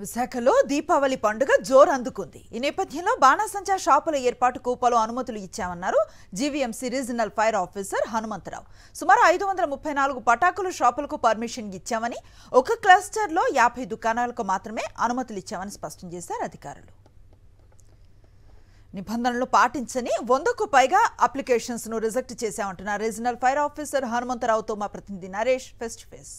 విశాఖలో దీపావళి పండుగ జోరు అందుకుంది. ఈ నేపథ్యంలో బాణాసంచా షాపుల ఏర్పాటుకు పలు అనుమతులు ఇచ్చామన్నారు GVMC regional fire officer Hanumantharao. సుమారు 534 పటాకుల షాపులకు పర్మిషన్ ఇచ్చామని, ఒక క్లస్టర్లో 50 దుకాణాలకు మాత్రమే అనుమతులు ఇచ్చామని స్పష్టం చేశారు అధికారులు. నిబంధనలు పాటించని 100కు పైగా అప్లికేషన్స్ ను రిజెక్ట్ చేశామంటున్నారు రీజనల్ ఫైర్ ఆఫీసర్ హనుమంతరావుతో మా ప్రతినిధి Naresh face to face.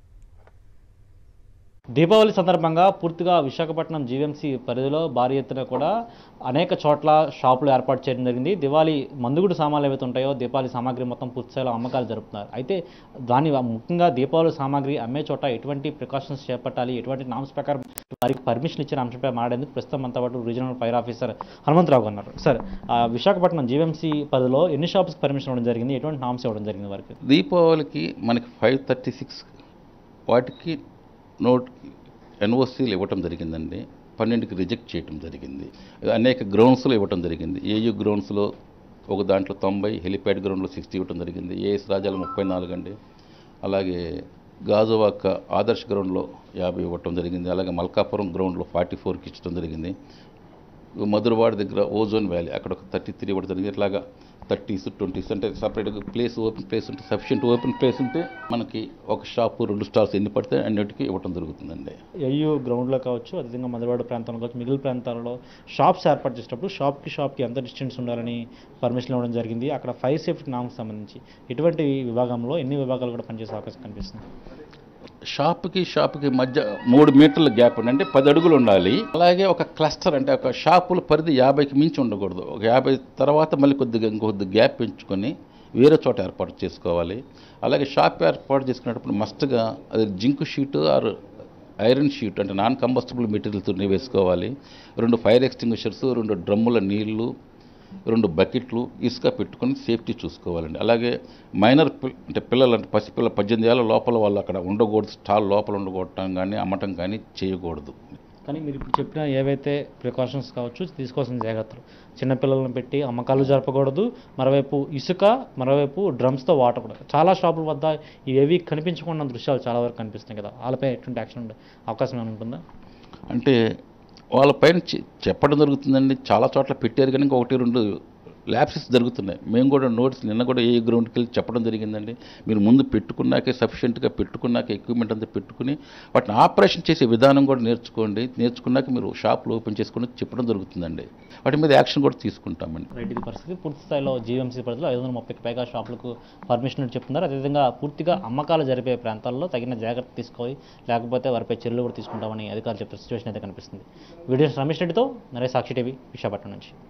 Deepavali సందర్భంగా పూర్తిగా విశాఖపట్నం జీవీఎంసీ పరిధిలో భారీ ఎత్తున కూడా అనేక చోట్ల షాపులు ఏర్పాటు చేయడం జరిగింది. దివాళీ మందుగుడు సామాన్లు ఏవైతే ఉంటాయో దీపావళి సామాగ్రి మొత్తం పూర్తిస్థాయిలో అమ్మకాలు జరుపుతున్నారు. అయితే దాని ముఖ్యంగా దీపావళి సామాగ్రి అమ్మే చోట ఎటువంటి ప్రికాషన్స్ చేపట్టాలి, ఎటువంటి నామ్స్ ప్రకారం వారికి పర్మిషన్ ఇచ్చిన అంశంపై మాట్లాడేందుకు ప్రస్తుతం అంతా పాటు రీజనల్ ఫైర్ ఆఫీసర్ హనుమంతరావు ఉన్నారు. సార్, విశాఖపట్నం జీవీఎంసీ పరిధిలో ఎన్ని షాప్స్కి పర్మిషన్ ఇవ్వడం జరిగింది, ఎటువంటి నామ్స్ ఇవ్వడం జరిగింది వారికి? దీపావళికి మనకి 536 వాటికి ఎన్ఓసీలు ఇవ్వటం జరిగిందండి. 12కి రిజెక్ట్ చేయటం జరిగింది. అనేక గ్రౌండ్స్లో ఇవ్వటం జరిగింది. ఏయూ గ్రౌండ్స్లో ఒక దాంట్లో 90, హెలిప్యాడ్ గ్రౌండ్లో 60 ఇవ్వటం జరిగింది. ఏఎస్ రాజాలో 34 అండి. అలాగే గాజువాక ఆదర్శ్ గ్రౌండ్లో 50 ఇవ్వటం జరిగింది. అలాగే మల్కాపురం గ్రౌండ్లో 44కి ఇచ్చడం జరిగింది. మధురవాడ దగ్గర ఓజోన్ వ్యాలీ అక్కడ ఒక 33 ఇవ్వడం జరిగింది. ఇట్లాగా 30s 20s అంటే సపరేట్గా ప్లేస్, ఓపెన్ ప్లేస్ ఉంటే, సఫిషియంట్ ఓపెన్ ప్లేస్ ఉంటే మనకి ఒక షాపు 2 స్టాల్స్ ఎన్ని పడితే అన్నిటికీ ఇవ్వడం జరుగుతుందండి. ఏయూ గ్రౌండ్లో కావచ్చు, అదేవిధంగా మధురవాడ ప్రాంతంలో కావచ్చు, మిగిలిన ప్రాంతాలలో షాప్స్ ఏర్పాటు చేసేటప్పుడు షాప్కి ఎంత డిస్టెన్స్ ఉండాలని పర్మిషన్ ఇవ్వడం జరిగింది. అక్కడ ఫైర్ సేఫ్టీ నామ్కి సంబంధించి ఎటువంటి విభాగంలో ఎన్ని విభాగాలు కూడా పనిచేసే అవకాశం కనిపిస్తుంది? షాప్కి మధ్య 3 మీటర్ల గ్యాప్ ఉండి, అంటే 10 అడుగులు ఉండాలి. అలాగే ఒక క్లస్టర్ అంటే ఒక షాపుల పరిధి 50కి మించి ఉండకూడదు. ఒక 50 తర్వాత మళ్ళీ ఇంకొద్ది గ్యాప్ పెంచుకొని వేరే చోట ఏర్పాటు చేసుకోవాలి. అలాగే షాప్ ఏర్పాటు చేసుకునేటప్పుడు మస్ట్గా అది zinc sheet or iron sheet అంటే నాన్ కంబస్టబుల్ మెటీరియల్తో వేసుకోవాలి. 2 ఫైర్ ఎక్స్టింగ్విషర్స్, 2 డ్రమ్ముల నీళ్లు, 2 బకెట్లు, ఇసుక పెట్టుకొని సేఫ్టీ చూసుకోవాలండి. అలాగే మైనర్ అంటే పిల్లలు అంటే పసిపిల్లలు 18 ఏళ్ళ లోపల వాళ్ళు అక్కడ ఉండకూడదు. స్టాల్ లోపల ఉండకూడటం కానీ అమ్మటం కానీ చేయకూడదు. కానీ మీరు ఇప్పుడు చెప్పిన ఏవైతే ప్రికాషన్స్ కావచ్చు, తీసుకోవాల్సిన జాగ్రత్తలు, చిన్నపిల్లలను పెట్టి అమ్మకాలు జరపకూడదు, మరోవైపు ఇసుక, మరోవైపు డ్రమ్స్తో వాటర్ కూడా చాలా షాపుల వద్ద ఇవేవి కనిపించకుండా దృశ్యాలు చాలా వరకు కనిపిస్తున్నాయి కదా, వాళ్ళపై ఎటువంటి యాక్షన్ ఉండే అవకాశం ఏమైనా ఉంటుందా? అంటే వాళ్ళపైన చెప్పడం జరుగుతుందండి. చాలా చోట్ల పెట్టారు కానీ 1-2 ల్యాప్సెస్ జరుగుతున్నాయి. మేము కూడా నోట్స్ నిన్న కూడా ఏ గ్రౌండ్కి వెళ్ళి చెప్పడం జరిగిందండి. మీరు ముందు పెట్టుకున్నాకే, సఫిషియెంట్గా పెట్టుకున్నాక, ఎక్విప్మెంట్ అంతా పెట్టుకుని వాటిని ఆపరేషన్ చేసే విధానం కూడా నేర్చుకోండి. నేర్చుకున్నాక మీరు షాపులు ఓపెన్ చేసుకుని చెప్పడం జరుగుతుందండి. వాటి మీద యాక్షన్ కూడా తీసుకుంటామండి. రైట్, ఇది పరిస్థితి. పూర్తి స్థాయిలో జీవీఎంసీ పరిధిలో 530కి పైగా షాపులకు పర్మిషన్ చెప్తున్నారు. అదేవిధంగా పూర్తిగా అమ్మకాలు జరిపే ప్రాంతాల్లో తగిన జాగ్రత్త తీసుకోవాలి, లేకపోతే వారిపై చర్యలు కూడా తీసుకుంటామని అధికారులు చెప్పే సిచ్యువేషన్ అయితే కనిపిస్తుంది. వీడియో రమేష్ రెడ్డితో నరేష్, సాక్షి టీవీ, విశాఖపట్నం నుంచి.